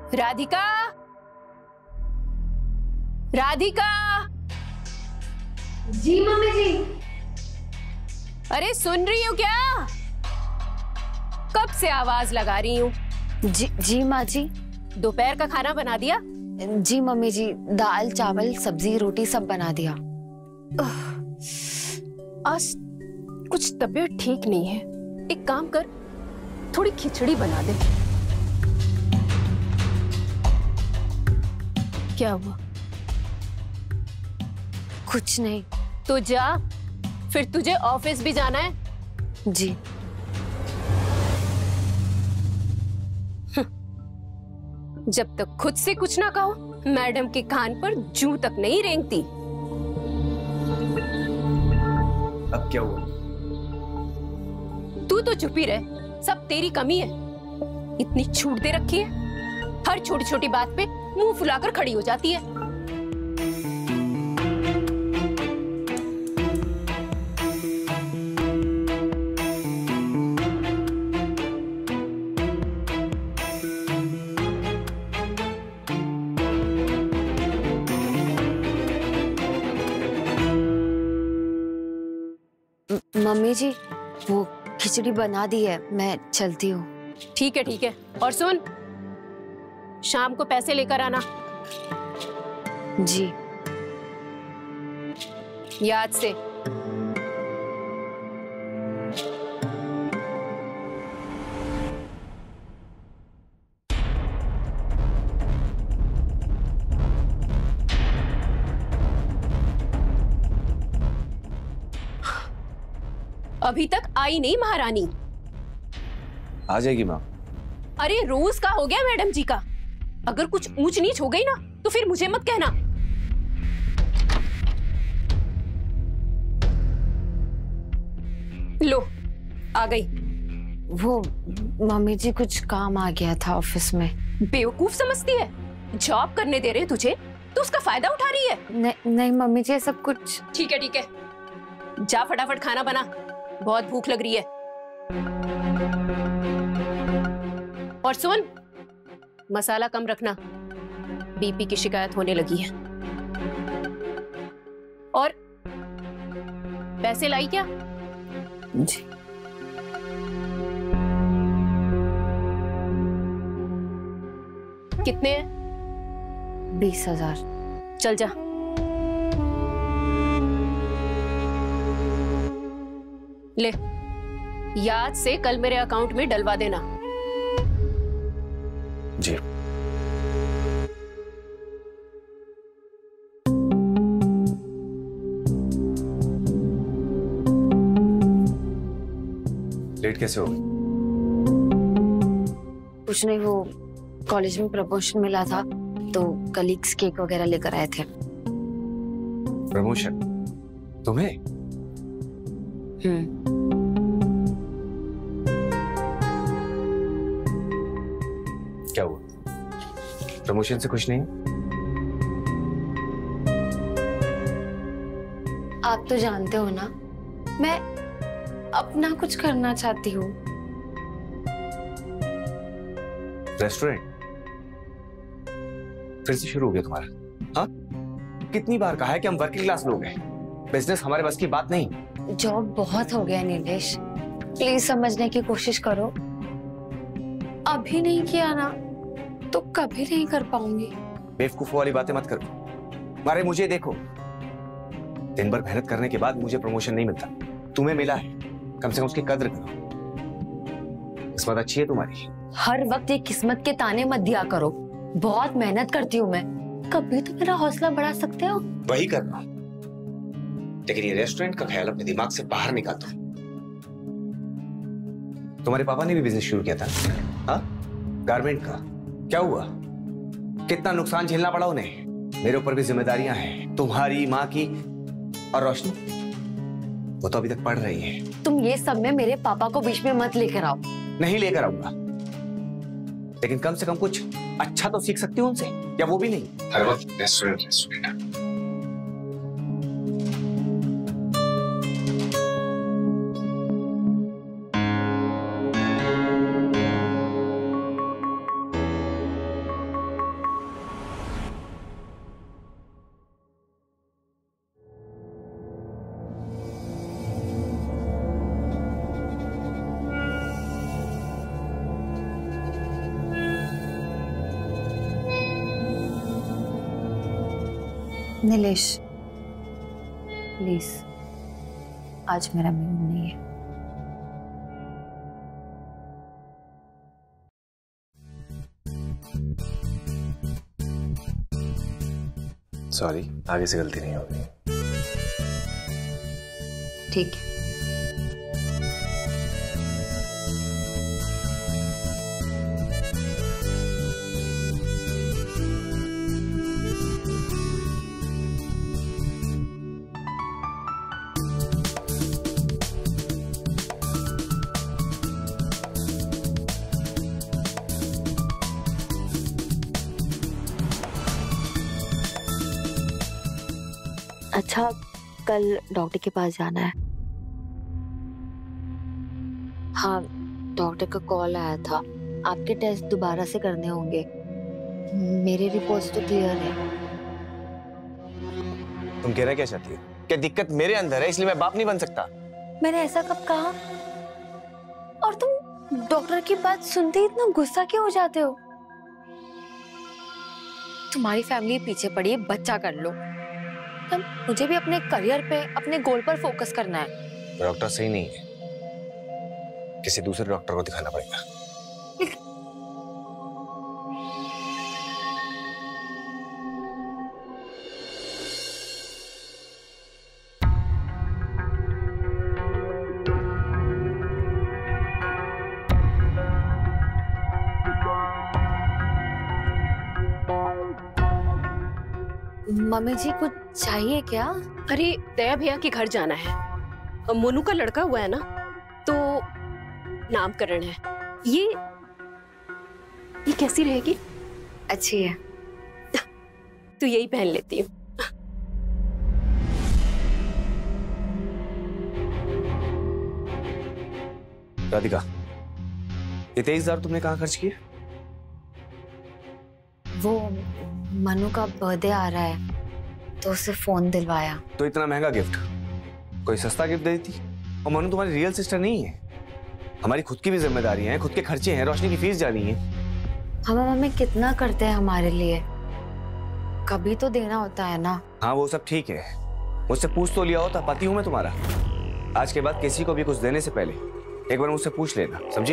राधिका, राधिका। जी मम्मी जी। अरे सुन रही हो क्या? कब से आवाज लगा रही हूँ। जी माँ जी। दोपहर का खाना बना दिया? जी मम्मी जी, दाल चावल सब्जी रोटी सब बना दिया। आज कुछ तबीयत ठीक नहीं है। एक काम कर, थोड़ी खिचड़ी बना दे। क्या हुआ? कुछ नहीं। तो जा, फिर तुझे ऑफिस भी जाना है। जी। जब तक खुद से कुछ ना कहो, मैडम के कान पर जूं तक नहीं रेंगती। अब क्या हुआ? तू तो चुप ही रह, सब तेरी कमी है। इतनी छूट दे रखी है, हर छोटी छोटी बात पे मुंह फुलाकर खड़ी हो जाती है। मम्मी जी, वो खिचड़ी बना दी है, मैं चलती हूँ। ठीक है ठीक है। और सुन, शाम को पैसे लेकर आना। जी। याद से। अभी तक आई नहीं महारानी। आ जाएगी माँ। अरे रोज का हो गया मैडम जी का। अगर कुछ ऊंच नीच हो गई ना तो फिर मुझे मत कहना। लो, आ गई। वो मम्मी जी, कुछ काम आ गया था ऑफिस में। बेवकूफ समझती है? जॉब करने दे रहे हैं तुझे तो उसका फायदा उठा रही है। नहीं मम्मी जी, सब कुछ ठीक है ठीक है। जा फटाफट खाना बना, बहुत भूख लग रही है। और सुन, मसाला कम रखना, बीपी की शिकायत होने लगी है। और पैसे लाई क्या? जी। कितने हैं? 20,000। चल जा। ले, याद से कल मेरे अकाउंट में डलवा देना। जी। लेट कैसे हो गई? कुछ नहीं, वो कॉलेज में प्रमोशन मिला था तो कलीग्स केक वगैरह लेकर आए थे। प्रमोशन? तुम्हें? क्या हुआ? प्रमोशन से खुश नहीं? आप तो जानते हो ना, मैं अपना कुछ करना चाहती हूँ। रेस्टोरेंट फिर से शुरू हो गया तुम्हारा? हाँ, कितनी बार कहा है कि हम वर्किंग क्लास लोग हैं, बिजनेस हमारे बस की बात नहीं। जॉब बहुत हो गया नीलेश, प्लीज समझने की कोशिश करो। अभी नहीं किया ना तो कभी नहीं कर पाऊंगी। बेवकूफों वाली बातें मत करो। मारे मुझे देखो, दिन भर मेहनत करने के बाद मुझे प्रमोशन नहीं मिलता, तुम्हें मिला है, कम से कम उसकी कद्र करो। किस्मत अच्छी है तुम्हारी। हर वक्त ये किस्मत के ताने मत दिया करो, बहुत मेहनत करती हूँ मैं, कभी तो मेरा हौसला बढ़ा सकते हो। वही कर रहा हूं, लेकिन ये रेस्टोरेंट का ख्याल अपने दिमाग से बाहर निकाल दो। तुम्हारे पापा ने भी बिजनेस शुरू किया था, हाँ, गारमेंट का। क्या हुआ? कितना नुकसान झेलना पड़ा उन्हें। मेरे ऊपर भी जिम्मेदारियां हैं, तुम्हारी, माँ की। और रोशनी, वो तो अभी तक पढ़ रही है। तुम ये सब में मेरे पापा को बीच में मत लेकर आओ। नहीं लेकर आऊंगा, लेकिन कम से कम कुछ अच्छा तो सीख सकती हूँ उनसे, या वो भी नहीं? हर वक्त रेस्टोरेंट रेस्टोरेंट। नीलेश प्लीज, आज मेरा मूड नहीं है। सॉरी, आगे से गलती नहीं होगी। ठीक है। अच्छा, कल डॉक्टर के पास जाना है। हाँ, डॉक्टर का कॉल आया था, आपके टेस्ट दोबारा से करने होंगे। मेरे रिपोर्ट्स तो क्लियर है। तुम कहना क्या चाहती हो? क्या दिक्कत मेरे अंदर है इसलिए मैं बाप नहीं बन सकता? मैंने ऐसा कब कहा? और तुम डॉक्टर की बात सुनते ही इतना गुस्सा क्यों हो जाते हो? तुम्हारी फैमिली पीछे पड़ी है, बच्चा कर लो। मुझे भी अपने करियर पे, अपने गोल पर फोकस करना है। डॉक्टर सही नहीं है, किसी दूसरे डॉक्टर को दिखाना पड़ेगा। मम्मी जी कुछ चाहिए क्या? अरे दया भैया के घर जाना है, मोनू का लड़का हुआ है ना, तो नामकरण है। ये कैसी रहेगी? अच्छी है। तो यही पहन लेती हूँ। राधिका, ये 23,000 तुमने कहाँ खर्च किए? वो मनु का बर्थडे आ रहा है तो उसे फोन दिलवाया। तो इतना महंगा गिफ्ट कोई सस्ता गिफ्ट दे देती। और मनु तुम्हारी रियल सिस्टर नहीं है, हमारी खुद की भी जिम्मेदारियां हैं, खुद के खर्चे हैं, रोशनी की फीस जानी है। हम मम्मी कितना करते हैं हमारे लिए, कभी तो देना होता है ना। हाँ वो सब ठीक है, मुझसे पूछ तो लिया होता, पति हूं मैं तुम्हारा। आज के बाद किसी को भी कुछ देने से पहले एक बार मुझसे पूछ लेना, समझी?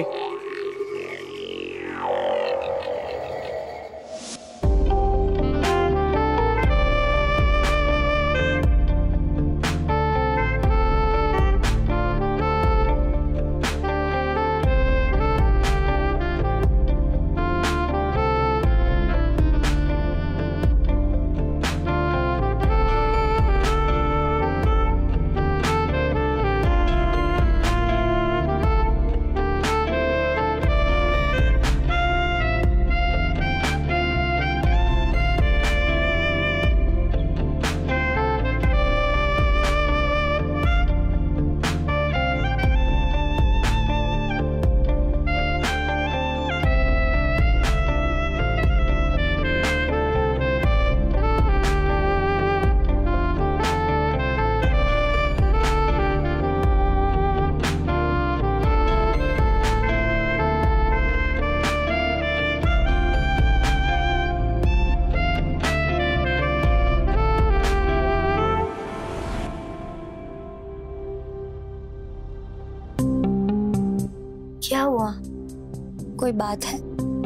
क्या हुआ? कोई बात है?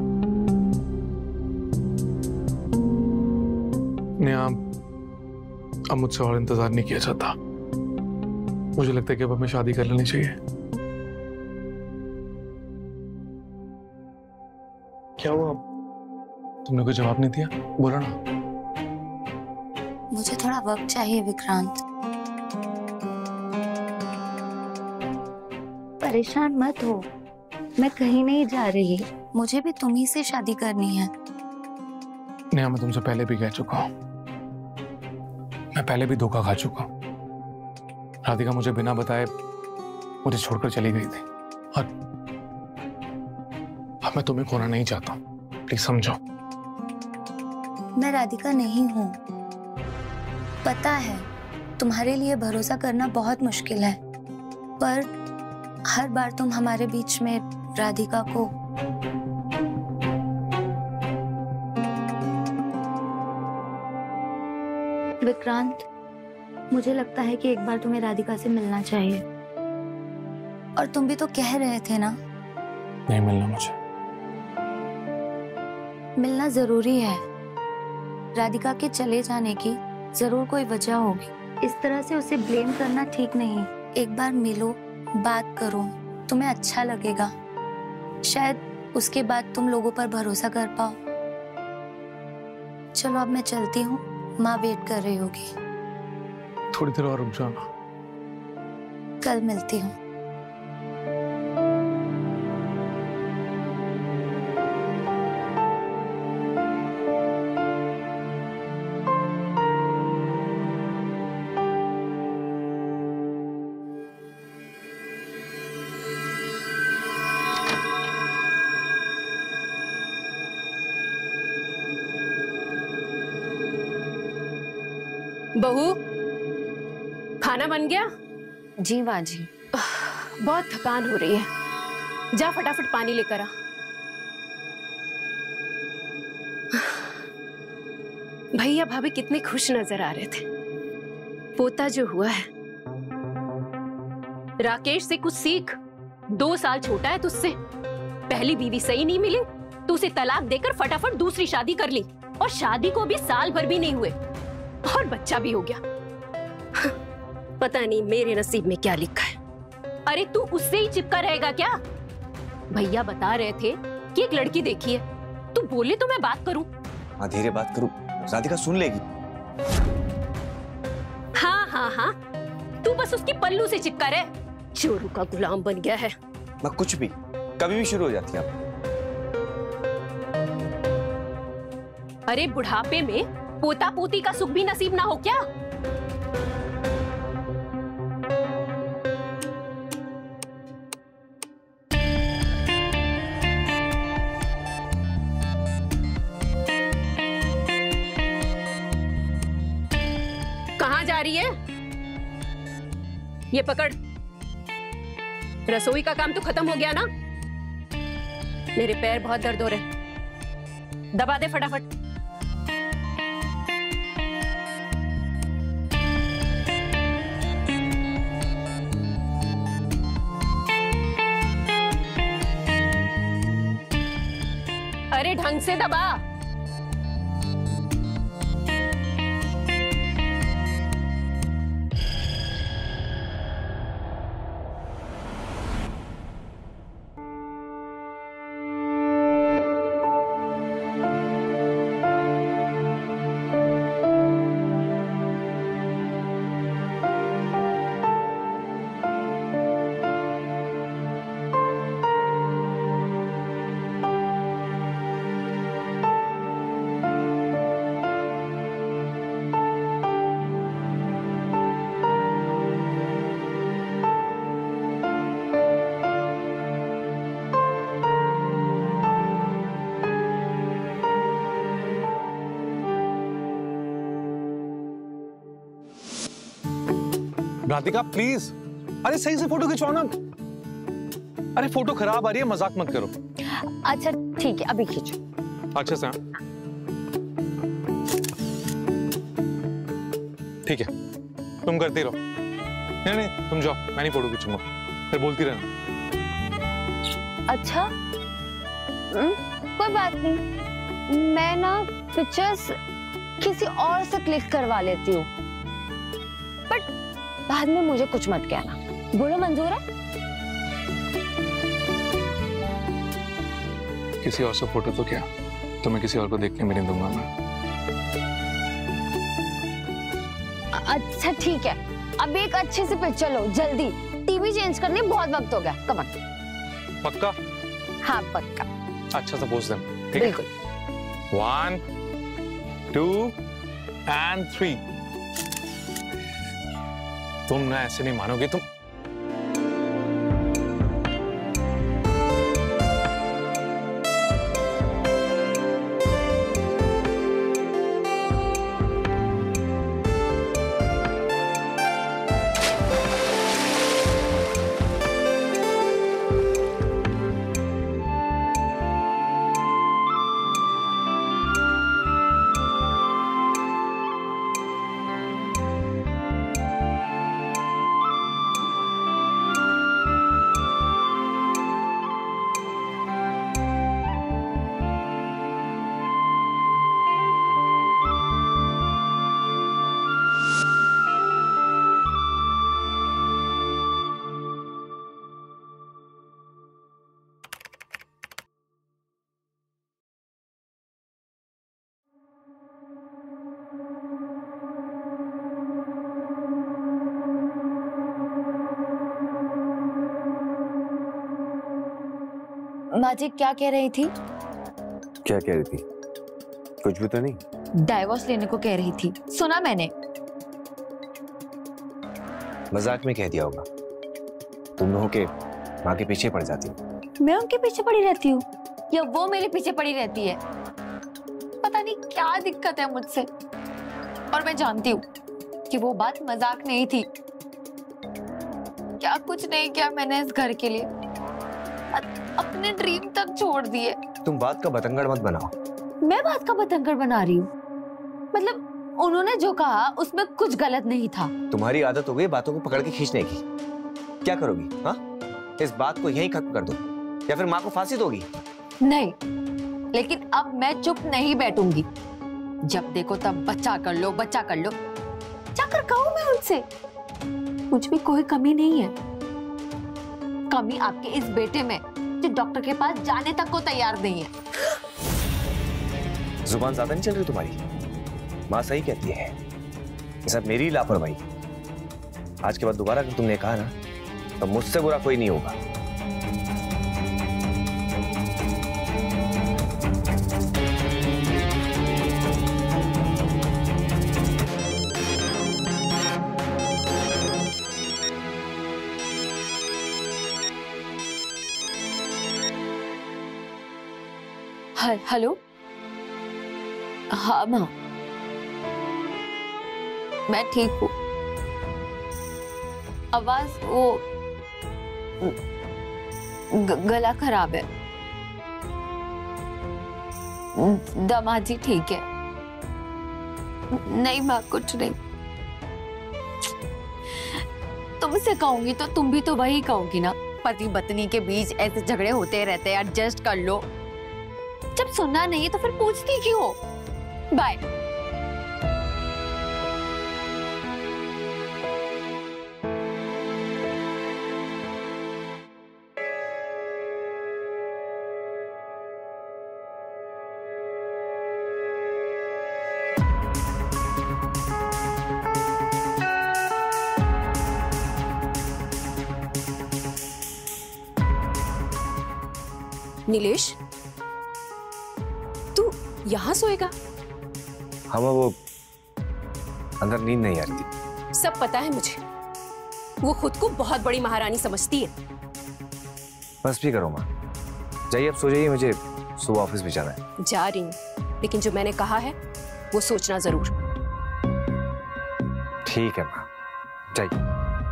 नेहा, अब मुझसे और इंतजार नहीं किया जाता। मुझे लगता है कि अब हमें शादी कर लेनी चाहिए। क्या हुआ? तुमने कोई जवाब नहीं दिया? बोला ना। मुझे थोड़ा वक्त चाहिए विक्रांत। परेशान मत हो, मैं कहीं नहीं जा रही। मुझे भी तुम्ही से शादी करनी है। नेहा, मैं तुमसे पहले भी कह चुका हूं, मैं पहले भी धोखा खा चुका हूं। राधिका मुझे बिना बताए मुझे छोड़कर चली गई थी, और अब मैं तुम्हें खोना नहीं चाहता। प्लीज समझो। मैं राधिका नहीं हूँ, पता है तुम्हारे लिए भरोसा करना बहुत मुश्किल है, पर हर बार तुम हमारे बीच में राधिका को विक्रांत, मुझे लगता है कि एक बार तुम्हें राधिका से मिलना चाहिए। और तुम भी तो कह रहे थे ना। नहीं मिलना मुझे। मिलना जरूरी है। राधिका के चले जाने की जरूर कोई वजह होगी। इस तरह से उसे ब्लेम करना ठीक नहीं। एक बार मिलो, बात करो, तुम्हें अच्छा लगेगा। शायद उसके बाद तुम लोगों पर भरोसा कर पाओ। चलो अब मैं चलती हूँ, माँ वेट कर रही होगी। थोड़ी देर और रुक जाना। कल मिलती हूँ। बहू, खाना बन गया? जी माँ जी। बहुत थकान हो रही है, जा फटाफट पानी लेकर आ। भैया भाभी कितने खुश नजर आ रहे थे। पोता जो हुआ है। राकेश से कुछ सीख, 2 साल छोटा है तुझसे। पहली बीवी सही नहीं मिली तो उसे तलाक देकर फटाफट दूसरी शादी कर ली, और शादी को भी साल भर भी नहीं हुए और बच्चा भी हो गया। पता नहीं मेरे नसीब में क्या लिखा है। अरे तू उससे ही चिपका रहेगा क्या? भैया बता रहे थे कि एक लड़की देखी है, तू बोले तो मैं बात करूं। हाँ धीरे बात करूं, राधिका सुन लेगी। हाँ हाँ हाँ, तू बस उसकी पल्लू से चिपका रहे, चोरू का गुलाम बन गया है। मैं कुछ भी कभी भी शुरू हो जाती है। अरे बुढ़ापे में पोता पोती का सुख भी नसीब ना हो क्या? कहाँ जा रही है? ये पकड़। रसोई का काम तो खत्म हो गया ना? मेरे पैर बहुत दर्द हो रहे, दबा दे फटाफट। अरे ढंग से दबा। राधिका प्लीज, अरे सही से फोटो खिंचवाओ ना। अरे फोटो खराब आ रही है, मजाक मत करो। अच्छा ठीक है, अभी खींचो। अच्छा से। ठीक है, तुम करती रहो। नहीं नहीं तुम जाओ, मैं नहीं फोटो खींचूंगा, फिर बोलती रहना। अच्छा कोई बात नहीं, मैं ना पिक्चर्स किसी और से क्लिक करवा लेती हूँ, बट बाद में मुझे कुछ मत कहना। बोलो मंजूर है? किसी और से फोटो तो क्या, तो मैं किसी और को देख के मिलने दूंगा मैं। अच्छा ठीक है, अब एक अच्छी सी पिक्चर लो जल्दी, टीवी चेंज करने बहुत वक्त हो गया। Come on. पक्का? हाँ पक्का। अच्छा सपोज देम, ठीक है? बिल्कुल। 1 2 and 3। तुम ना ऐसे नहीं मानोगे तुम। माँ जी क्या कह रही थी? क्या कह रही थी? कुछ भी तो नहीं। डाइवोर्स लेने को कह रही थी, सुना मैंने। मजाक में कह दिया होगा। तुम लोगों के माँ के पीछे पड़ जाती हो। मैं उनके पीछे पड़ी रहती हूँ या वो मेरे पीछे पड़ी रहती है? पता नहीं क्या दिक्कत है मुझसे। और मैं जानती हूँ कि वो बात मजाक नहीं थी। क्या कुछ नहीं किया मैंने इस घर के लिए, अपने ड्रीम तक छोड़ दिए। तुम बात का बतंगड़ मत बनाओ। मैं बात का बतंगड़ बना रही हूँ? मतलब उन्होंने जो कहा उसमें कुछ गलत नहीं था। तुम्हारी आदत हो गई बातों को पकड़ के खींचने की। क्या करोगी? हाँ, इस बात को यहीं खत्म कर दो या फिर माँ को फांसी दोगी? नहीं, लेकिन अब मैं चुप नहीं बैठूंगी। जब देखो तब बच्चा कर लो, बच्चा कर लो। क्या कर कहूं मैं उनसे? मुझ में कोई कमी नहीं है। कमी आपके इस बेटे में जो डॉक्टर के पास जाने तक को तैयार नहीं है। जुबान ज्यादा नहीं चल रही तुम्हारी। माँ सही कहती है, ये सब मेरी लापरवाही। आज के बाद दोबारा अगर तुमने कहा ना तो मुझसे बुरा कोई नहीं होगा। हेलो। हाँ माँ, मैं ठीक हूँ। आवाज वो गला खराब है। दामाद जी ठीक है? नहीं माँ, कुछ नहीं। तुमसे कहूंगी तो तुम भी तो वही कहोगी ना, पति पत्नी के बीच ऐसे झगड़े होते रहते हैं, एडजस्ट कर लो। जब सुनना नहीं है तो फिर पूछती क्यों हो? बाय। नीलेश, तू यहाँ सोएगा? हाँ वो अंदर नींद नहीं आ रही थी। सब पता है मुझे। वो खुद को बहुत बड़ी महारानी समझती है। बस भी करो माँ, जाइए अब सो जाइए, मुझे सुबह ऑफिस भी जाना है। जा रही हूँ, लेकिन जो मैंने कहा है वो सोचना जरूर। ठीक है माँ, जाइए।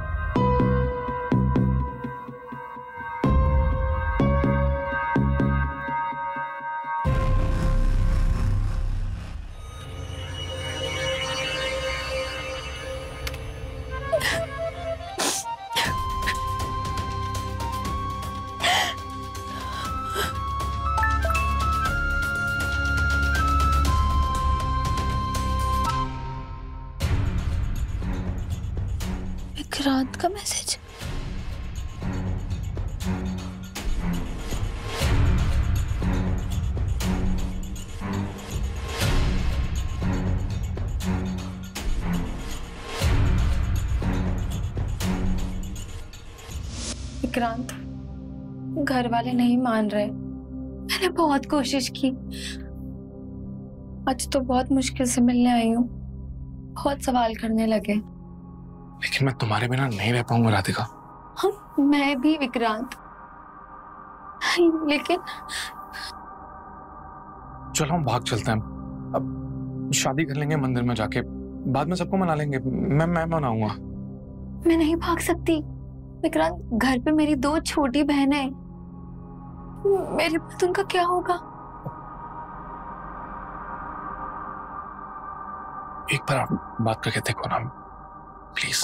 विक्रांत का मैसेज। विक्रांत, घर वाले नहीं मान रहे। मैंने बहुत कोशिश की। आज तो बहुत मुश्किल से मिलने आई हूँ। बहुत सवाल करने लगे। लेकिन मैं तुम्हारे बिना नहीं रह पाऊंगा राधिका। हम, मैं भी विक्रांत, लेकिन चलो हम भाग चलते हैं। अब शादी कर लेंगे मंदिर में जाके, बाद में सबको मना लेंगे। मैं मनाऊंगा। मैं नहीं भाग सकती विक्रांत। घर पे मेरी 2 छोटी बहनें हैं। मेरे बाद उनका क्या होगा? एक बार आप बात करके देखो ना प्लीज।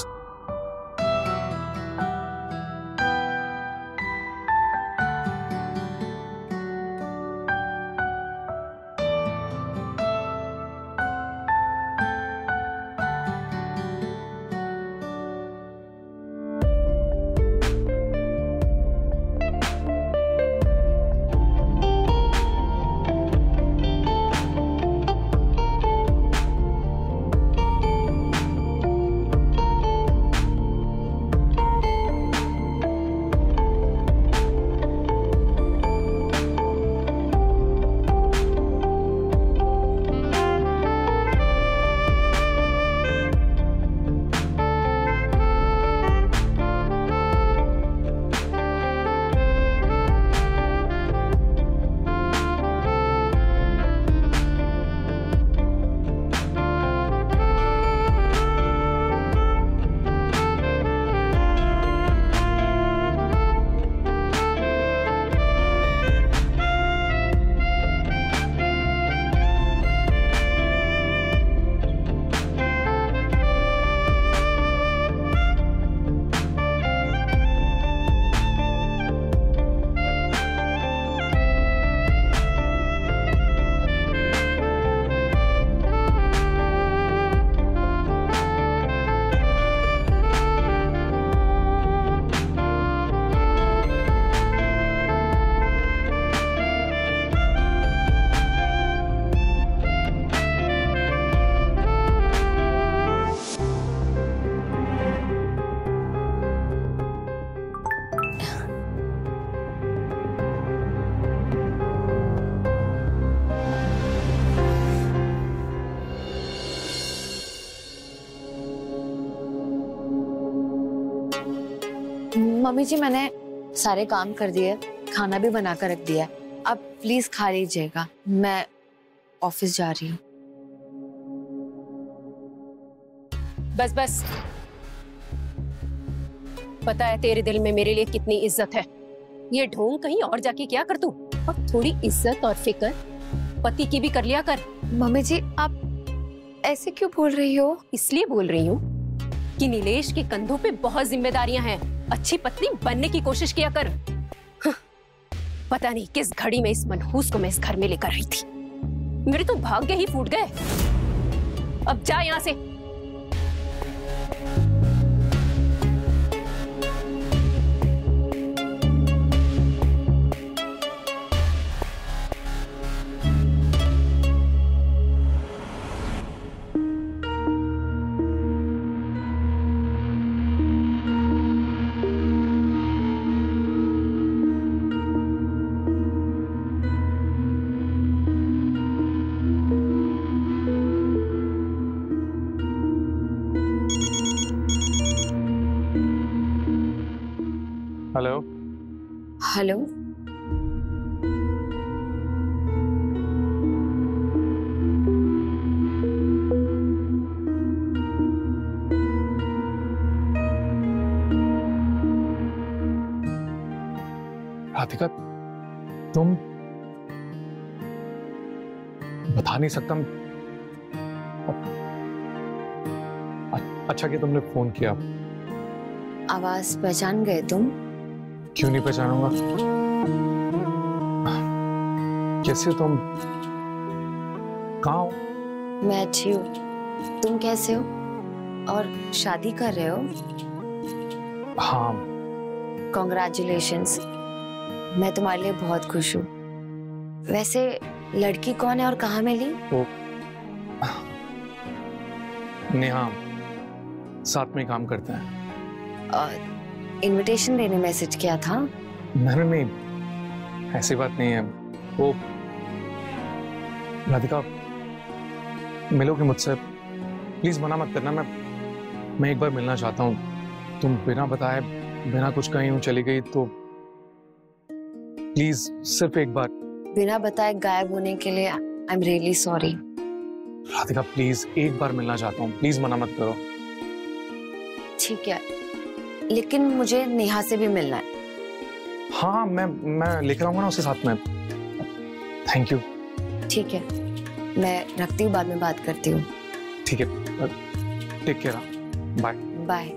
मम्मी जी मैंने सारे काम कर दिए, खाना भी बना कर रख दिया। अब प्लीज खा लीजिएगा, मैं ऑफिस जा रही हूँ। बस बस, पता है तेरे दिल में मेरे लिए कितनी इज्जत है। ये ढोंग कहीं और जाके क्या कर तू। और थोड़ी इज्जत और फिक्र पति की भी कर लिया कर। मम्मी जी आप ऐसे क्यों बोल रही हो? इसलिए बोल रही हूँ कि नीलेश के कंधों पे बहुत जिम्मेदारियां हैं। अच्छी पत्नी बनने की कोशिश किया कर। पता नहीं किस घड़ी में इस मनहूस को मैं इस घर में लेकर आई थी। मेरे तो भाग्य ही फूट गए। अब जा यहां से। हेलो हेलो, राधिका तुम बता नहीं सकता। अच्छा कि तुमने फोन किया। आवाज पहचान गए तुम? क्यों नहीं पहचानूंगा। कैसे हो तुम? कहाँ हो? मैं अच्छी हूँ, तुम कैसे हो? और शादी कर रहे हो? हाँ। कॉन्ग्रेचुलेशंस, मैं तुम्हारे लिए बहुत खुश हूँ। वैसे लड़की कौन है और कहाँ मिली? वो नेहा, साथ में काम करते हैं। इनविटेशन देने मैसेज किया था? नहीं, ऐसी बात नहीं है। वो राधिका, मिलोगे मुझसे? प्लीज मना मत करना। मैं एक बार मिलना चाहता हूँ। तुम बिना बताए, बिना कुछ कहीं हूँ चली गई तो प्लीज सिर्फ एक बार। बिना बताए गायब होने के लिए I am really sorry. Radhika please एक बार मिलना चाहता हूँ, प्लीज मना मत करो। ठीक है, लेकिन मुझे नेहा से भी मिलना है। हाँ, मैं लेकर आऊंगा ना उसे साथ में। Thank you. ठीक है, मैं रखती हूँ, बाद में बात करती हूँ। ठीक है, take care. Bye bye.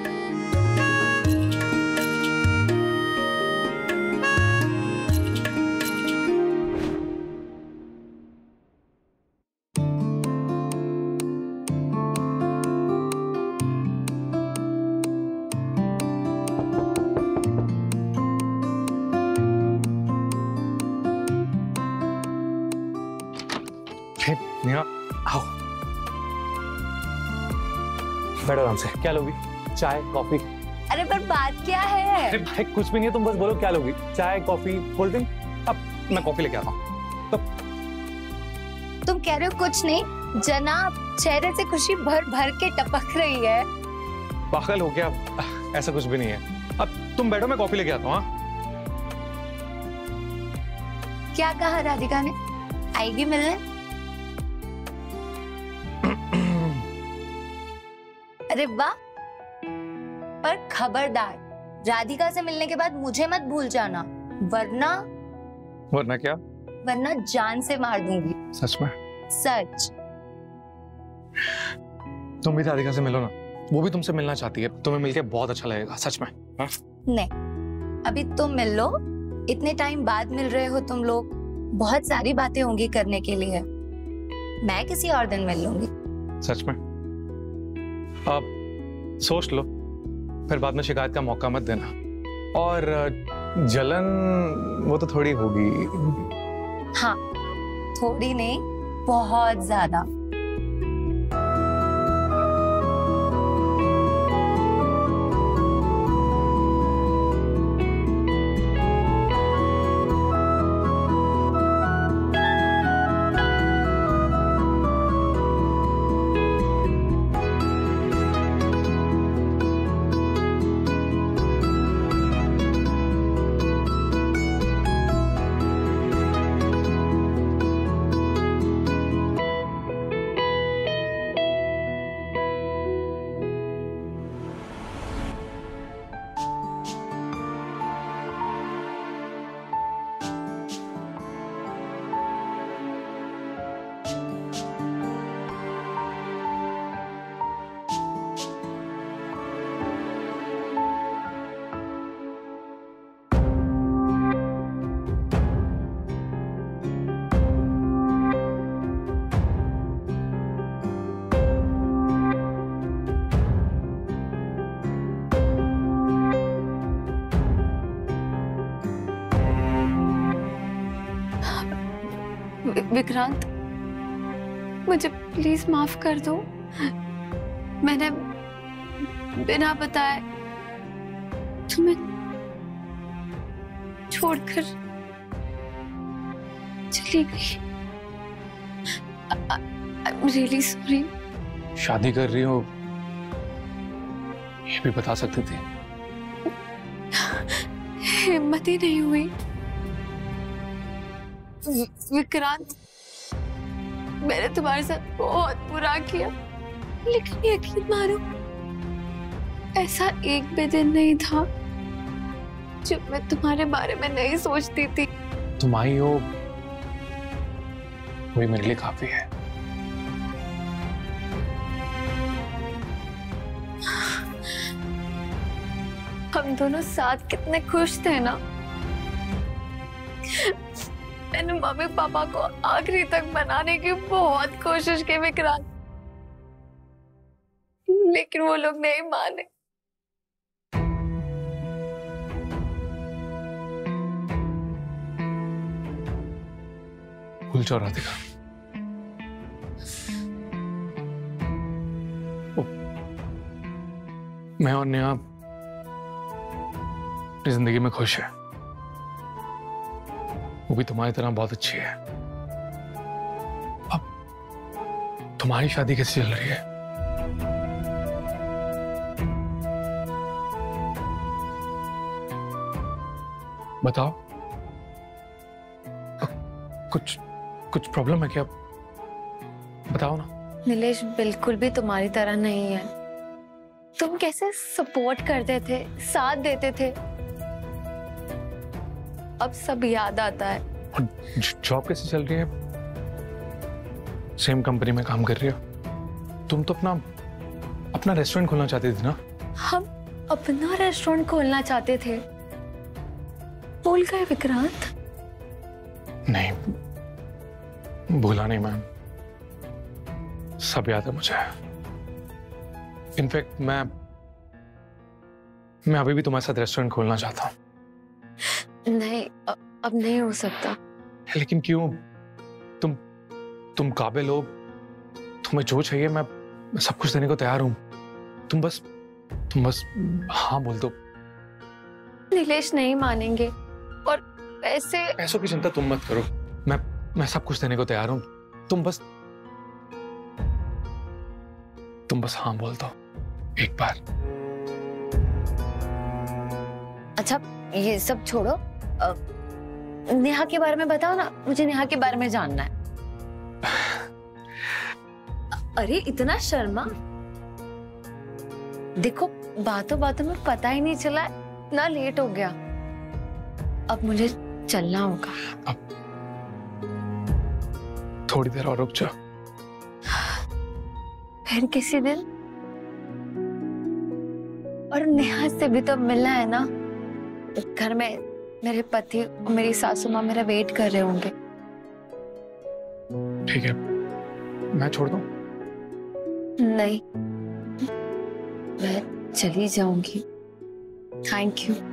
Neha, आओ बैठो आराम से। क्या लोगी? चाय, कॉफी? अरे पर बात क्या है? अरे भाई कुछ भी नहीं है, तुम बस बोलो क्या लोगी। चाय, कॉफी, कोल्ड ड्रिंक? अब मैं कॉफी लेके आता हूँ। तो तुम कह रहे हो कुछ नहीं? जनाब चेहरे से खुशी भर भर के टपक रही है। पागल हो गया? ऐसा कुछ भी नहीं है। अब तुम बैठो, मैं कॉफी लेके आता हूँ। क्या कहा राधिका ने? आएगी मिलने? अरे वाह, पर खबरदार, राधिका से मिलने के बाद मुझे मत भूल जाना, वरना क्या? वरना जान से मार दूंगी। सच में? सच। तुम भी राधिका से मिलो ना, वो भी तुमसे मिलना चाहती है। तुम्हें मिलके बहुत अच्छा लगेगा, सच में। हाँ? नहीं, अभी तुम मिल लो। इतने टाइम बाद मिल रहे हो तुम लोग, बहुत सारी बातें होंगी करने के लिए। मैं किसी और दिन मिल लूंगी। सच में? अब सोच लो, फिर बाद में शिकायत का मौका मत देना। और जलन वो तो थोड़ी होगी। हाँ, थोड़ी नहीं, बहुत ज्यादा। विक्रांत, मुझे प्लीज माफ कर दो। मैंने बिना बताए तुम्हें छोड़कर चली गई। I'm really sorry। शादी कर रही हो ये भी बता सकती थी। हिम्मत ही नहीं हुई। विक्रांत, मैंने तुम्हारे साथ बहुत बुरा किया, लेकिन यकीन मानो ऐसा एक भी दिन नहीं था जब मैं तुम्हारे बारे में नहीं सोचती थी। तुम आई हो वही मेरे लिए काफी है। हम दोनों साथ कितने खुश थे ना। मैंने मम्मी पापा को आखिरी तक मनाने की बहुत कोशिश की विक्रांत, लेकिन वो लोग नहीं माने। भूल जाओ राधिका, मैं और नेहा अपनी जिंदगी में खुश है, वो भी तुम्हारी तरह बहुत अच्छी है। अब तुम्हारी शादी कैसे चल रही है? बताओ, कुछ प्रॉब्लम है क्या? बताओ ना। नीलेश बिल्कुल भी तुम्हारी तरह नहीं है। तुम कैसे सपोर्ट करते थे, साथ देते थे, अब सब याद आता है। और जॉब कैसे चल रही है? सेम कंपनी में काम कर रही हो? तुम तो अपना रेस्टोरेंट खोलना चाहती थी ना? हम अपना रेस्टोरेंट खोलना चाहते थे, भूल गए विक्रांत? नहीं, भूला नहीं मैम, सब याद है मुझे। इनफैक्ट मैं अभी भी तुम्हारे साथ रेस्टोरेंट खोलना चाहता हूँ। नहीं, अब नहीं हो सकता। लेकिन क्यों? तुम काबिल हो, तुम्हें जो चाहिए मैं सब कुछ देने को तैयार हूँ। तुम बस हाँ बोल दो। नीलेश नहीं मानेंगे, और ऐसों की चिंता तुम मत करो, मैं सब कुछ देने को तैयार हूँ। तुम बस हाँ बोल दो एक बार। अच्छा, ये सब छोड़ो, नेहा के बारे में बताओ ना, मुझे नेहा के बारे में जानना है। अरे इतना शर्मा, देखो बातों बातों में पता ही नहीं चला, इतना लेट हो गया। अब मुझे चलना होगा। अब थोड़ी देर और रुक जाओ। फिर किसी दिन। और नेहा से भी तो मिलना है ना। घर में मेरे पति और मेरी सासू माँ मेरा वेट कर रहे होंगे। ठीक है, मैं छोड़ दूं? नहीं, मैं चली जाऊंगी। Thank you.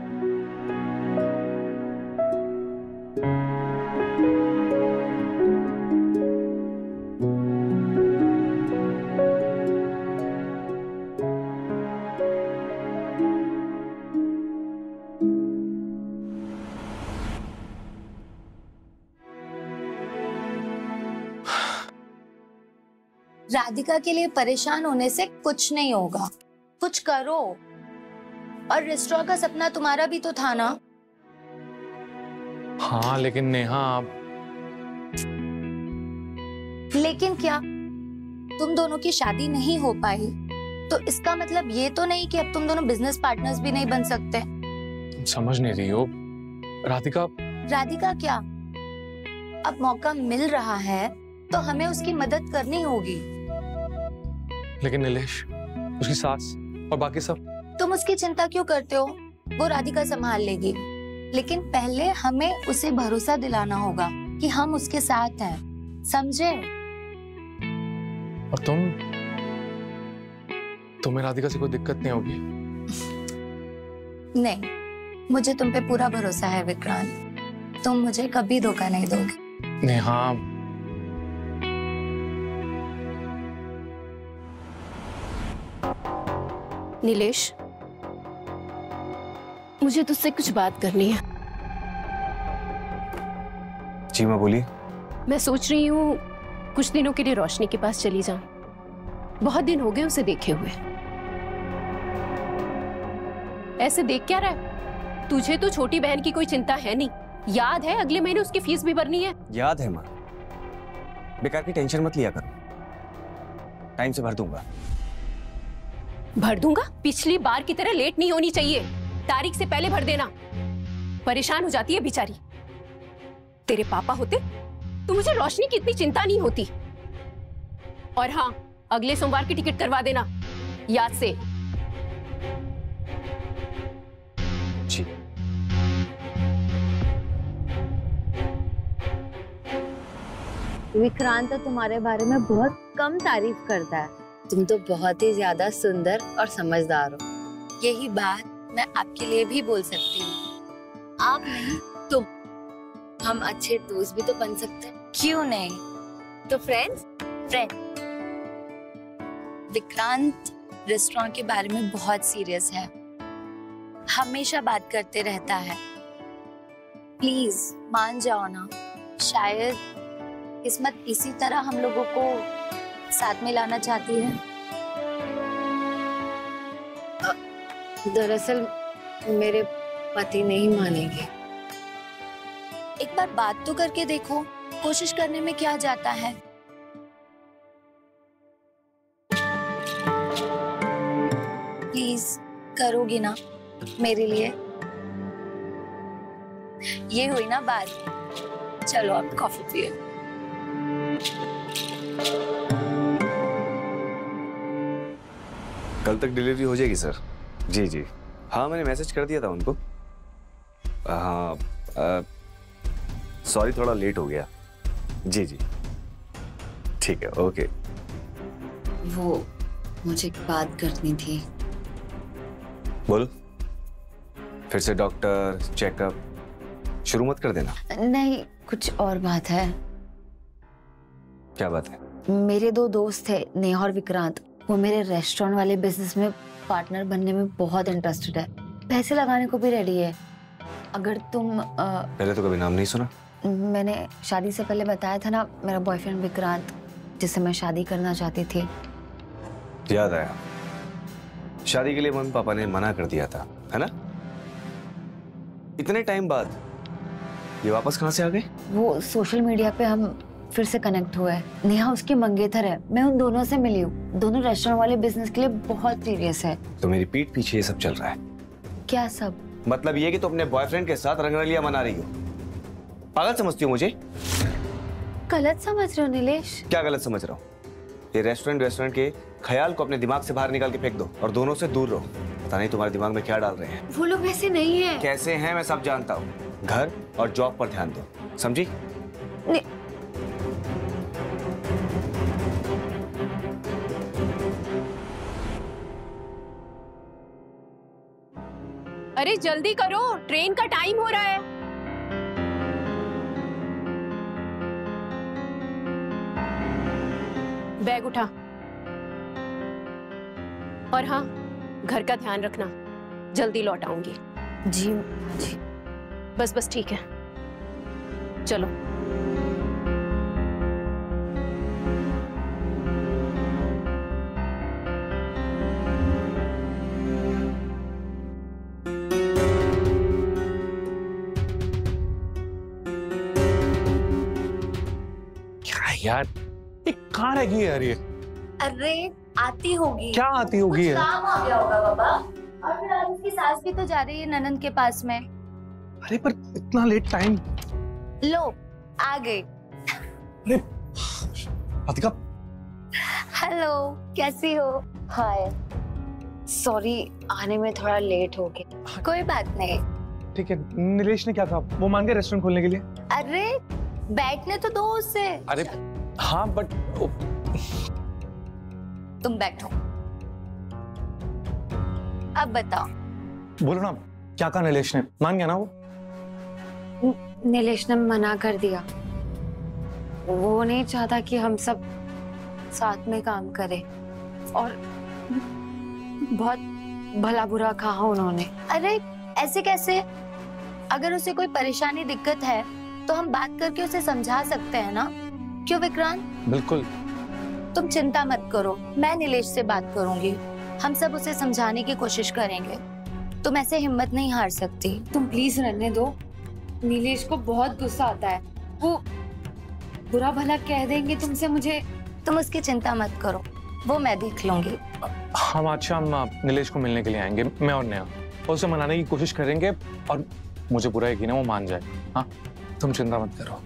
राधिका के लिए परेशान होने से कुछ नहीं होगा, कुछ करो। और रेस्टोरेंट का सपना तुम्हारा भी तो था ना? हाँ, लेकिन नेहा। लेकिन क्या तुम दोनों की शादी नहीं हो पाई तो इसका मतलब ये तो नहीं कि अब तुम दोनों बिजनेस पार्टनर्स भी नहीं बन सकते? तुम समझ नहीं रही हो राधिका। राधिका क्या? अब मौका मिल रहा है तो हमें उसकी मदद करनी होगी। लेकिन नीलेश, उसकी सास और बाकी सब। तुम उसकी चिंता क्यों करते हो? वो राधिका संभाल लेगी। लेकिन पहले हमें उसे भरोसा दिलाना होगा कि हम उसके साथ हैं, समझे? और तुम्हें राधिका से कोई दिक्कत नहीं होगी? नहीं, मुझे तुम पे पूरा भरोसा है विक्रांत। तुम मुझे कभी धोखा नहीं दोगे। नेहा, नीलेश, मुझे तुझसे कुछ बात करनी है। जी माँ बोलिए। मैं सोच रही हूँ कुछ दिनों के लिए रोशनी के पास चली जाऊं। बहुत दिन हो गए उसे देखे हुए। ऐसे देख क्या रहा है? तुझे तो छोटी बहन की कोई चिंता है नहीं। याद है अगले महीने उसकी फीस भी भरनी है। याद है माँ, बेकार की टेंशन मत लिया करो, टाइम से भर दूंगा। भर दूंगा? पिछली बार की तरह लेट नहीं होनी चाहिए, तारीख से पहले भर देना। परेशान हो जाती है बेचारी। तेरे पापा होते तो मुझे रोशनी की इतनी चिंता नहीं होती। और हाँ, अगले सोमवार की टिकट करवा देना, याद से। जी। विक्रांत तो तुम्हारे बारे में बहुत कम तारीफ करता है। तुम तो बहुत ही ज्यादा सुंदर और समझदार हो। यही बात मैं आपके लिए भी बोल सकती हूँ। आप नहीं, तुम। हम अच्छे दोस्त भी तो बन सकते हैं, क्यों नहीं? तो फ्रेंड। विक्रांत रेस्टोरेंट के बारे में बहुत सीरियस है, हमेशा बात करते रहता है। प्लीज मान जाओ ना। शायद किस्मत इसी तरह हम लोगों को साथ में लाना चाहती है। दरअसल मेरे पति नहीं मानेंगे। एक बार बात तो करके देखो, कोशिश करने में क्या जाता है। प्लीज करोगी ना मेरे लिए? ये हुई ना बात। चलो अब कॉफी पिए। कल तक डिलीवरी हो जाएगी सर। जी जी, हाँ मैंने मैसेज कर दिया था उनको। हाँ सॉरी थोड़ा लेट हो गया। जी जी ठीक है, ओके। वो मुझे एक बात करनी थी। बोलो। फिर से डॉक्टर चेकअप शुरू मत कर देना। नहीं, कुछ और बात है। क्या बात है? मेरे दो दोस्त थे, नेहा और विक्रांत। वो मेरे रेस्टोरेंट वाले बिजनेस में पार्टनर बनने में बहुत इंटरेस्टेड है, पैसे लगाने को भी रेडी है। अगर तुम पहले तो कभी नाम नहीं सुना। मैंने शादी से पहले बताया था ना, मेरा बॉयफ्रेंड विक्रांत, जिससे मैं शादी करना चाहती थी। याद आया, शादी के लिए मम्मी पापा ने मना कर दिया था, है ना? इतने टाइम बाद ये वापस कहाँ से आ गए? वो सोशल मीडिया पे हम फिर से कनेक्ट हुए। नेहा उसकी मंगेतर है, मैं उन दोनों से मिली हूँ। दोनों रेस्टोरेंट वाले बिजनेस के लिए बहुत सीरियस है। तो मेरी पीठ पीछे ये सब चल रहा है? क्या सब? मतलब ये कि तुम अपने बॉयफ्रेंड के साथ रंगरलिया मना रही हो। पागल समझती हो मुझे? गलत समझ रहे हो नीलेश? क्या गलत समझ रहा हूँ? ये रेस्टोरेंट के ख्याल को अपने दिमाग से बाहर निकाल के फेंक दो और दोनों से दूर रहो। पता नहीं तुम्हारे दिमाग में क्या डाल रहे हैं। वो लोग वैसे नहीं है। कैसे हैं मैं सब जानता हूँ। घर और जॉब पर ध्यान दो, समझी? अरे जल्दी करो, ट्रेन का टाइम हो रहा है। बैग उठा। और हाँ, घर का ध्यान रखना, जल्दी लौट आऊंगी। जी जी। बस ठीक है, चलो। यार ये कहाँ रह गई यार ये? अरे आती होगी। क्या आती होगी? कुछ काम आ गया होगा बाबा। और फिर आज उसकी सास भी तो जा रही है ननंद के पास में। अरे पर इतना लेट टाइम। लो आ गई। अरे राधिका। हेलो, कैसी हो? हाय। सॉरी आने में थोड़ा लेट हो गया। कोई बात नहीं। ठीक है, नीलेश ने क्या कहा? वो मान गए रेस्टोरेंट खोलने के लिए? अरे बैठने तो दो उससे। अरे हाँ बट तुम बैठो। अब बताओ। बोलो ना, क्या कहा नीलेश ने? मान गया ना वो? नीलेश ने मना कर दिया। वो नहीं चाहता कि हम सब साथ में काम करें और बहुत भला बुरा कहा उन्होंने? अरे ऐसे कैसे? अगर उसे कोई परेशानी दिक्कत है तो हम बात करके उसे समझा सकते हैं ना, क्यों विक्रांत? बिल्कुल। तुम चिंता मत करो, मैं नीलेश से बात करूंगी। हम सब उसे समझाने की कोशिश करेंगे। तुम ऐसे हिम्मत नहीं हार सकती। तुम प्लीज रहने दो, नीलेश को बहुत गुस्सा आता है, वो बुरा भला कह देंगे तुमसे मुझे। तुम उसकी चिंता मत करो, वो मैं देख लूंगी। हम आज शाम नीलेश को मिलने के लिए आएंगे, मैं और नेहा, और उसे मनाने की कोशिश करेंगे और मुझे पूरा यकीन है वो मान जाए। हाँ, तुम चिंता मत करो।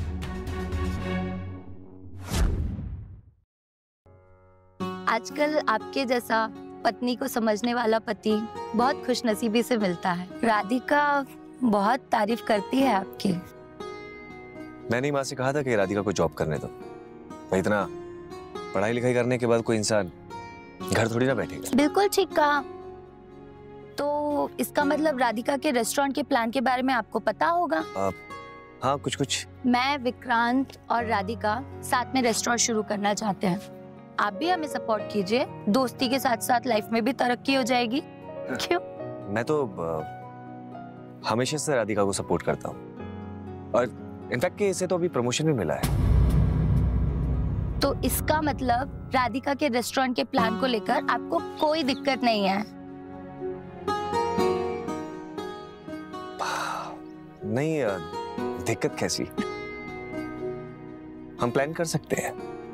आजकल आपके जैसा पत्नी को समझने वाला पति बहुत खुशनसीबी से मिलता है। राधिका बहुत तारीफ करती है आपकी। मैंने ही माँ से कहा था कि राधिका को जॉब करने दो। भाई इतना पढ़ाई लिखाई करने के बाद कोई इंसान घर थोड़ी ना बैठेगा। बिल्कुल ठीक कहा। तो इसका मतलब राधिका के रेस्टोरेंट के प्लान के बारे में आपको पता होगा? हाँ, कुछ कुछ। मैं, विक्रांत और राधिका साथ में रेस्टोरेंट शुरू करना चाहते हैं। आप भी हमें सपोर्ट कीजिए, दोस्ती के साथ साथ लाइफ में भी तरक्की हो जाएगी। क्यों? मैं तो हमेशा से राधिका को सपोर्ट करता हूँ, और इनफैक्ट कि इसे तो अभी प्रमोशन भी मिला है। तो इसका मतलब राधिका के रेस्टोरेंट के प्लान को लेकर आपको कोई दिक्कत नहीं है? नहीं, दिक्कत कैसी? हम प्लान कर सकते हैं।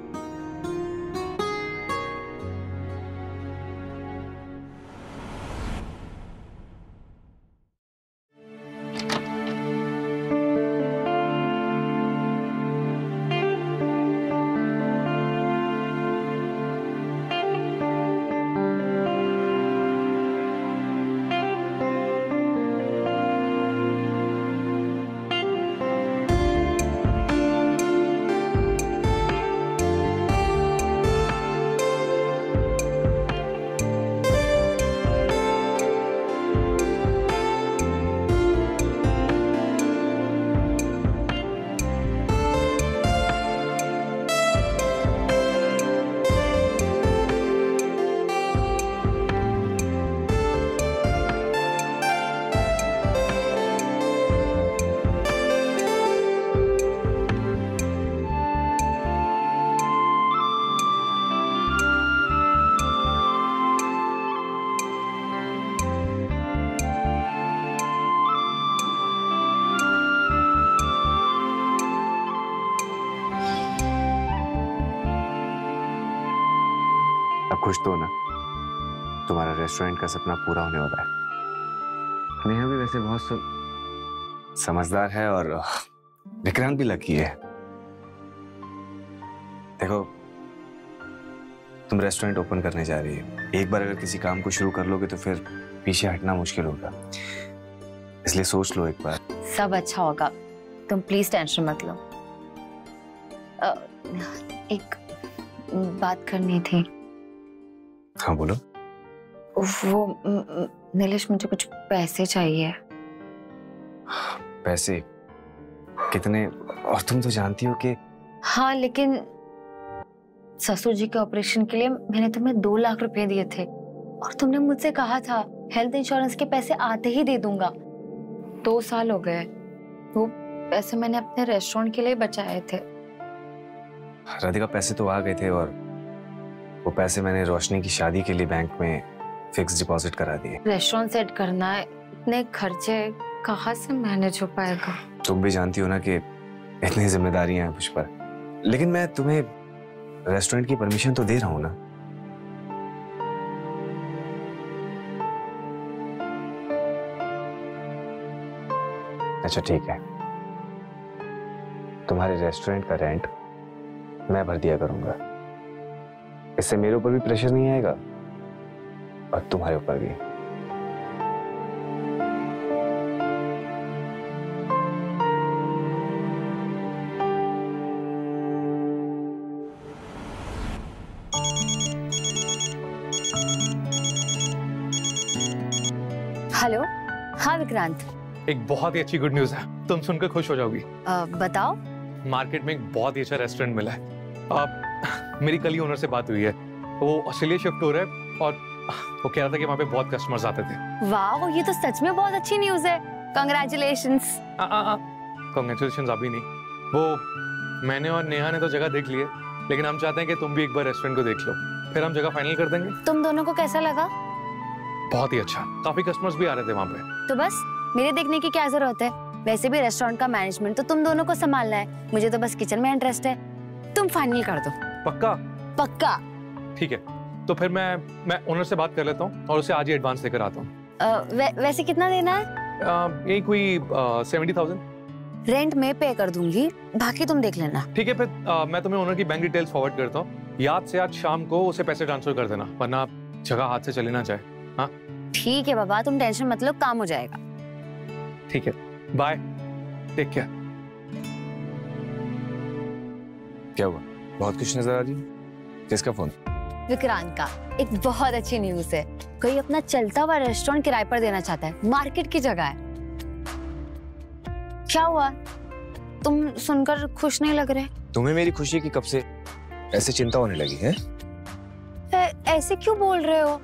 अब खुश तो हो ना? तुम्हारा रेस्टोरेंट का सपना पूरा होने वाला है। नेहा भी वैसे बहुत समझदार है और विक्रांत भी लकी है। देखो, तुम रेस्टोरेंट ओपन करने जा रही है। एक बार अगर किसी काम को शुरू कर लोगे तो फिर पीछे हटना मुश्किल होगा, इसलिए सोच लो एक बार। सब अच्छा होगा, तुम प्लीज टेंशन मत लो। एक बात करनी थी। हाँ बोलो। वो नीलेश, मुझे कुछ पैसे चाहिए। पैसे? कितने? और तुम तो जानती हो कि। हाँ, लेकिन ससुर जी के ऑपरेशन के लिए मैंने तुम्हें 2 लाख रुपए दिए थे, और तुमने मुझसे कहा था हेल्थ इंश्योरेंस के पैसे आते ही दे दूंगा। 2 साल हो गए, वो पैसे मैंने अपने रेस्टोरेंट के लिए बचाए थे। राधिका, पैसे तो आ गए थे, और वो पैसे मैंने रोशनी की शादी के लिए बैंक में फिक्स डिपॉजिट करा दिए। रेस्टोरेंट सेट करना है, इतने खर्चे कहाँ से मैनेज हो पाएगा? तुम भी जानती हो ना कि इतनी जिम्मेदारियां हैं मुझ पर, लेकिन मैं तुम्हें रेस्टोरेंट की परमिशन तो दे रहा हूं ना। अच्छा ठीक है, तुम्हारे रेस्टोरेंट का रेंट मैं भर दिया करूंगा। इससे मेरे ऊपर भी प्रेशर नहीं आएगा और तुम्हारे ऊपर भी। हेलो। हाँ विक्रांत। एक बहुत ही अच्छी गुड न्यूज है, तुम सुनकर खुश हो जाओगी। बताओ। मार्केट में एक बहुत ही अच्छा रेस्टोरेंट मिला है। मेरी कल ही ओनर से बात हुई है, वो ऑस्ट्रेलिया शिफ्ट हो रहा है और वो कह रहा था कि वहाँ पे बहुत कस्टमर्स आते थे। वाह, ये तो सच में बहुत अच्छी न्यूज है। कंग्रेचुलेशंस। कांग्रेचुलेशंस अभी नहीं, वो मैंने और नेहा ने तो जगह देख ली है, लेकिन हम चाहते हैं कि तुम भी एक बार रेस्टोरेंट को देख लो, फिर हम जगह फाइनल कर देंगे। तुम दोनों को कैसा लगा? बहुत ही अच्छा, काफी कस्टमर्स भी आ रहे थे वहाँ पे। तो बस मेरे देखने की क्या जरूरत है? वैसे भी रेस्टोरेंट का मैनेजमेंट तो तुम दोनों को संभालना है, मुझे तो बस किचन में इंटरेस्ट है। तुम फाइनल कर दो। पक्का? पक्का। ठीक है, तो फिर मैं ओनर से बात कर लेता हूँ और उसे आज ही एडवांस लेकर आता हूँ। वैसे कितना देना है? यही कोई 70,000। रेंट में पे कर दूंगी, बाकी तुम देख लेना। ठीक है, फिर मैं तुम्हें ओनर की बैंक डिटेल्स फॉरवर्ड करता हूँ। याद से आज शाम को उसे पैसे ट्रांसफर कर देना, वरना जगह हाथ से चली ना जाए। हाँ ठीक है बाबा, तुम टेंशन मत लो, काम हो जाएगा। ठीक है, बाय, टेक केयर। क्या हुआ? बहुत खुश नजर आ रही है। किसका फोन? विक्रांत का। एक बहुत अच्छी न्यूज है, कोई अपना चलता हुआ रेस्टोरेंट किराए पर देना चाहता है, मार्केट की जगह है। क्या हुआ, तुम सुनकर खुश नहीं लग रहे? तुम्हें मेरी खुशी की कब से ऐसे चिंता होने लगी है? ऐसे क्यों बोल रहे हो?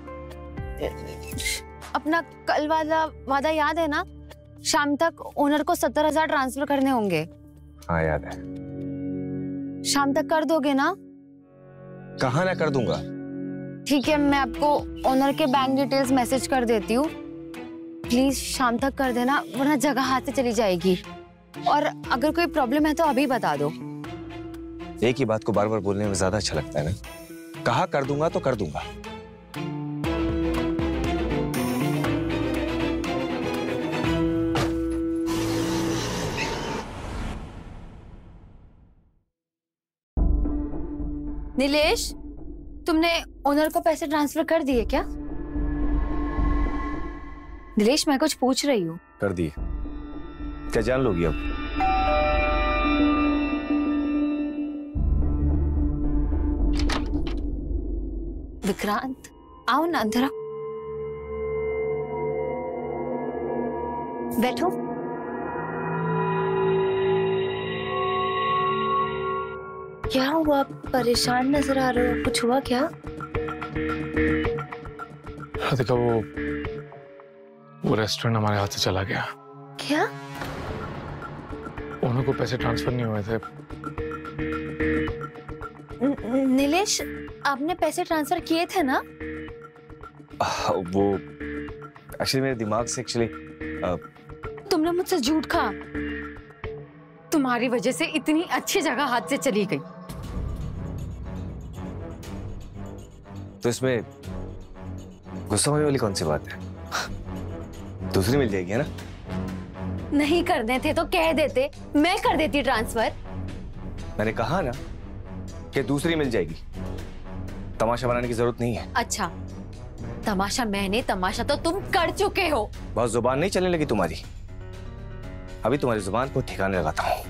अपना कल वाला वादा याद है ना? शाम तक ओनर को 70,000 ट्रांसफर करने होंगे। हाँ याद है। शाम तक कर दोगे ना? कहाँ ना कर दूंगा। ठीक है, मैं आपको ओनर के बैंक डिटेल्स मैसेज कर देती हूँ, प्लीज शाम तक कर देना, वरना जगह हाथ से चली जाएगी। और अगर कोई प्रॉब्लम है तो अभी बता दो। एक ही बात को बार बार बोलने में ज्यादा अच्छा लगता है ना। कहा कर दूंगा तो कर दूंगा। नीलेश, तुमने ओनर को पैसे ट्रांसफर कर दिए क्या? नीलेश, मैं कुछ पूछ रही हूँ। कर दिए। क्या जान लोगी अब? विक्रांत, आओ ना अंदर आओ। बैठो। क्या हुआ, परेशान नजर आ रहे हो? कुछ हुआ क्या? देखो, वो रेस्टोरेंट हमारे हाथ से चला गया। क्या? ओनर को पैसे ट्रांसफर नहीं हुए थे। नीलेश, आपने पैसे ट्रांसफर किए थे ना? वो एक्चुअली मेरे दिमाग से तुमने मुझसे झूठ कहा। तुम्हारी वजह से इतनी अच्छी जगह हाथ से चली गई। तो इसमें गुस्सा होने वाली कौन सी बात है? दूसरी मिल जाएगी, है ना? नहीं करने थे तो कह देते, मैं कर देती ट्रांसफर। मैंने कहा ना कि दूसरी मिल जाएगी। तमाशा बनाने की जरूरत नहीं है। अच्छा, तमाशा मैंने, तमाशा तो तुम कर चुके हो। बहुत जुबान नहीं चलने लगी तुम्हारी। अभी तुम्हारी जुबान को ठिकाने लगाता हूं।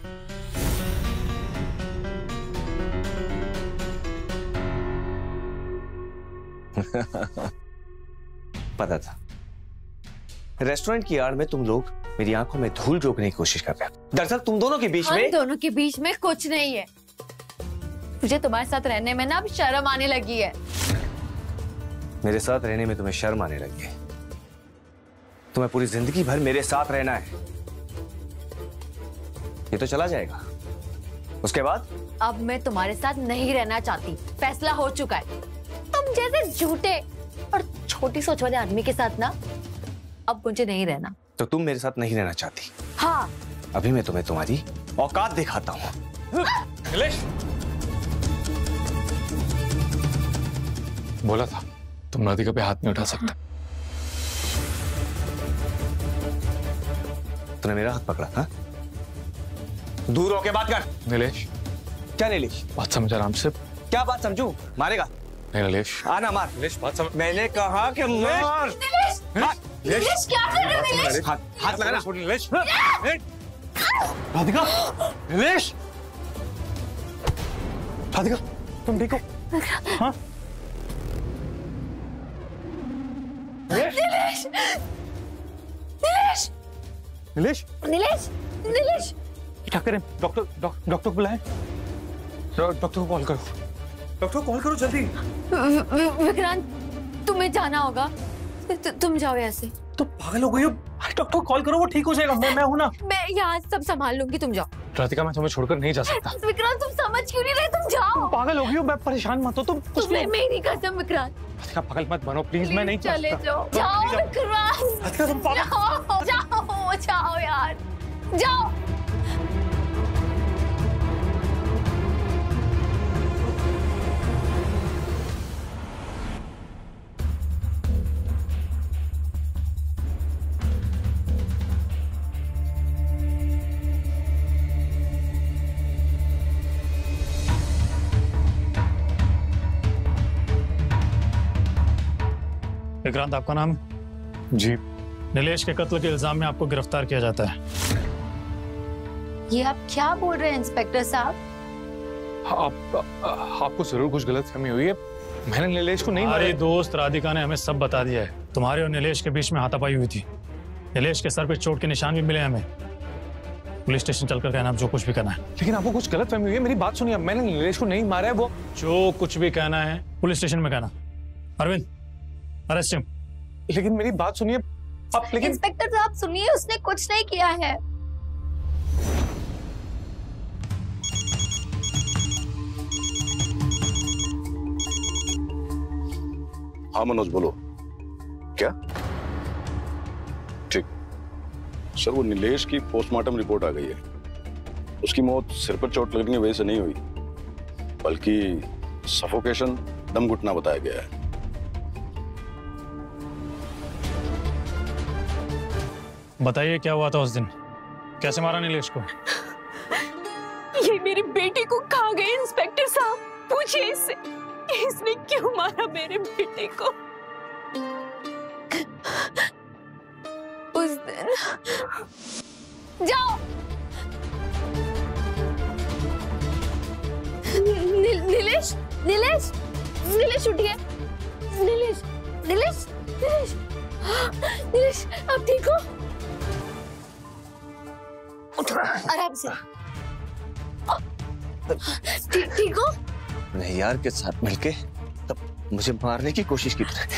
पता था रेस्टोरेंट की आड़ में तुम लोग मेरी आंखों में धूल झोंकने की कोशिश कर रहे हो। दरअसल तुम दोनों के बीच में दोनों के बीच में कुछ नहीं है। मुझे तुम्हारे साथ रहने में ना अब शर्म आने लगी है। मेरे साथ रहने में तुम्हें शर्म आने लगी है? तुम्हें पूरी जिंदगी भर मेरे साथ रहना है। ये तो चला जाएगा, उसके बाद? अब मैं तुम्हारे साथ नहीं रहना चाहती, फैसला हो चुका है। तुम जैसे झूठे और छोटी सोच वाले आदमी के साथ ना अब मुझे नहीं रहना। तो तुम मेरे साथ नहीं रहना चाहती? हाँ। अभी मैं तुम्हें तुम्हारी औकात दिखाता हूँ। बोला था तुम राधिका पे हाथ नहीं उठा सकते। तूने मेरा हाथ पकड़ा? हाँ? दूर होके बात कर। नीलेश। क्या नीलेश? बात समझ आराम से। क्या बात समझू? मारेगा? नहीं नीलेश। आना मार। नीलेश बात समझ। मैंने कहा कि मार। नीलेश क्या कर रहे हो? नीलेश हाथ लगाना। नीलेश। राधिका। नीलेश। राधिका तुम ठीक हो? हाँ? नीलेश नीलेश नीलेश। नीलेश नीलेश क्या करें? डॉक्टर को बुलाएं। डॉक्टर को कॉल करो। डॉक्टर को कॉल करो जल्दी। विक्रांत, तुम्हें जाना होगा, तुम जाओ यहाँ से। तो पागल हो गई हो? डॉक्टर कॉल करो, वो ठीक हो जाएगा। मैं हूं ना। मैं यहाँ सब संभाल लूंगी, तुम जाओ। राधिका, मैं तुम्हें छोड़कर नहीं जा सकता। विक्रांत, तुम समझ क्यों नहीं रहे? तुम जाओ। पागल हो गई हो? मैं परेशान मत हो तुम। मेरी कसम विक्रांत। राधिका पागल मत बनो प्लीज, मैं नहीं चले जाओ। जाओ विक्रांत, राधिका तुम पागल। जाओ जाओ यार, जाओ। विक्रांत, आपका नाम? जी। नीलेश के कत्ल के इल्जाम में आपको गिरफ्तार किया जाता है। ये आप क्या बोल रहे हैं इंस्पेक्टर साहब? आपको जरूर कुछ गलतफहमी हुई है। मैंने नीलेश को नहीं मारा। हमारी दोस्त राधिका ने हमें सब बता दिया है। तुम्हारे और नीलेश के बीच में हाथापाई हुई थी। नीलेश के सर पे चोट के निशान भी मिले हमें। पुलिस स्टेशन चलकर कहना आप जो कुछ भी करना है। लेकिन आपको कुछ गलतफहमी हुई है, मेरी बात सुनिए। मैंने नीलेश को नहीं मारा है। वो जो कुछ भी कहना है पुलिस स्टेशन में कहना। Arvind, arrest him. लेकिन मेरी बात सुनिए आप। लेकिन इंस्पेक्टर साहब सुनिए, उसने कुछ नहीं किया है। हाँ मनोज, बोलो। क्या? ठीक सर, वो नीलेश की पोस्टमार्टम रिपोर्ट आ गई है। उसकी मौत सिर पर चोट लगने की वजह से नहीं हुई, बल्कि सफोकेशन, दम घुटना बताया गया है। बताइए क्या हुआ था उस दिन? कैसे मारा नीलेश को? ये मेरी बेटी को खा गए इंस्पेक्टर साहब। पूछिए इससे, इसने क्यों मारा मेरे बेटे को? उस दिन जाओ। नीलेश, नीलेश, नीलेश उठिए। नीलेश, नीलेश, नीलेश, नीलेश, आप ठीक हो? उठो आराम से। ठीक हो? नैयार के साथ मिलके तब मुझे मारने की कोशिश की थी।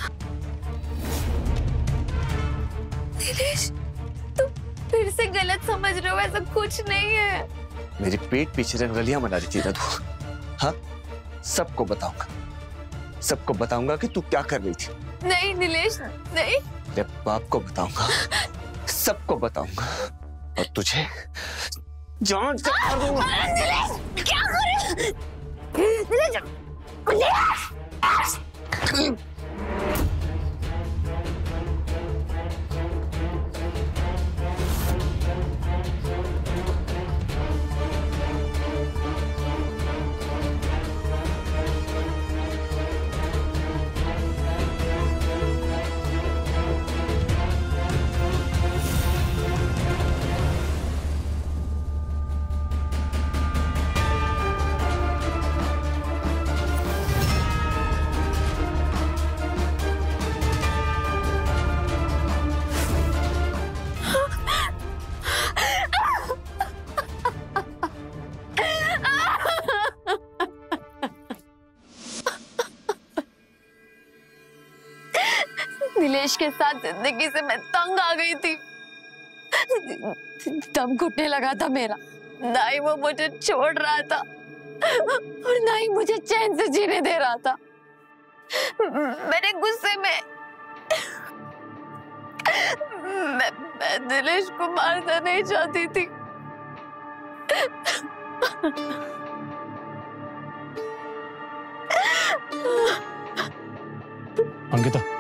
नीलेश, तुम फिर से गलत समझ रहे हो, ऐसा कुछ नहीं है। मेरी पेट पीछे रंगलियां मना रही थी ना तू। हाँ, सबको बताऊंगा, सबको बताऊंगा कि तू क्या कर रही थी। नहीं नीलेश, नहीं। तेरे बाप को बताऊंगा, सबको बताऊंगा, और तुझे जान से मार दूंगा। नीलेश, क्या कर रहे हो? नीलेश, नीलेश के साथ जिंदगी से मैं तंग आ गई थी। दम घुटने लगा था मेरा। ना ही वो मुझे छोड़ रहा था और ना ही मुझे चैन से जीने दे रहा था। मैंने गुस्से में मैं नीलेश को मारना नहीं चाहती थी। अंकिता,